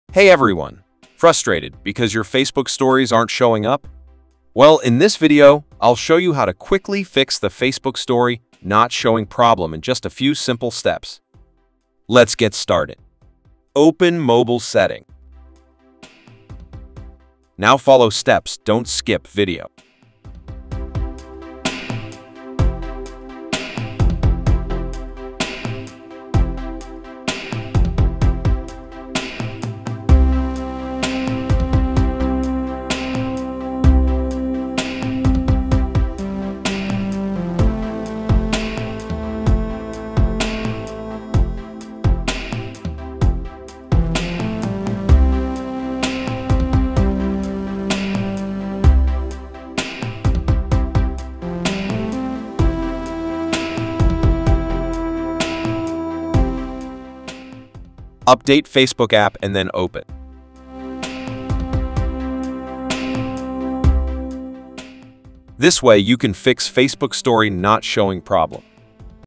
Hey everyone! Frustrated because your Facebook stories aren't showing up? Well, in this video, I'll show you how to quickly fix the Facebook story not showing problem in just a few simple steps. Let's get started. Open mobile setting. Now follow steps, don't skip video. Update Facebook app and then open. This way you can fix Facebook story not showing problem.